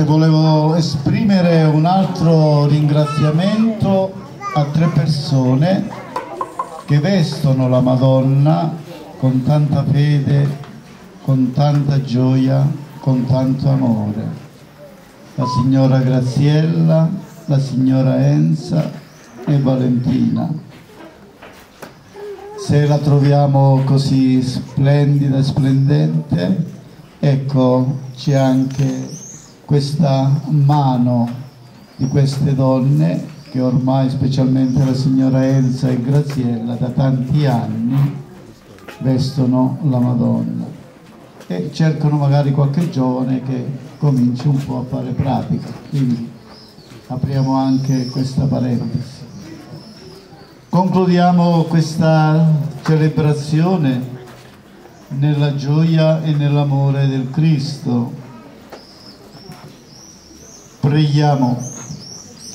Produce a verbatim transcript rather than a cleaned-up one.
volevo esprimere un altro ringraziamento a tre persone che vestono la Madonna con tanta fede, con tanta gioia, con tanto amore. La signora Graziella, la signora Enza e Valentina. Se la troviamo così splendida e splendente, ecco, c'è anche questa mano di queste donne che ormai, specialmente la signora Enza e Graziella, da tanti anni vestono la Madonna e cercano magari qualche giovane che cominci un po' a fare pratica, quindi apriamo anche questa parentesi. Concludiamo questa celebrazione nella gioia e nell'amore del Cristo. Preghiamo.